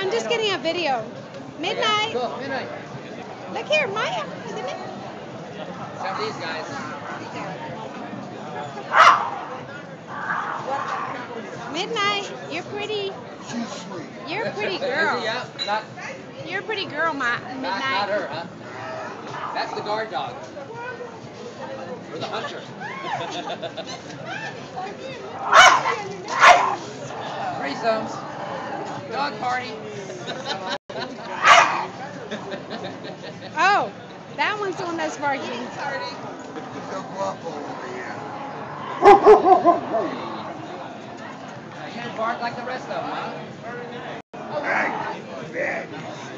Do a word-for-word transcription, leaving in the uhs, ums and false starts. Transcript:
I'm just getting a video. Midnight. Cool. Midnight. Look here, Maya. Is it midnight? Some of these guys. Midnight. You're pretty. You're a pretty girl. Yeah, not, You're a pretty girl, Ma not, Midnight. not her, huh? That's the guard dog. Or the hunter. Threesomes. Dog party. Oh, that one's the one that's barking. You didn't bark like the rest of them, huh?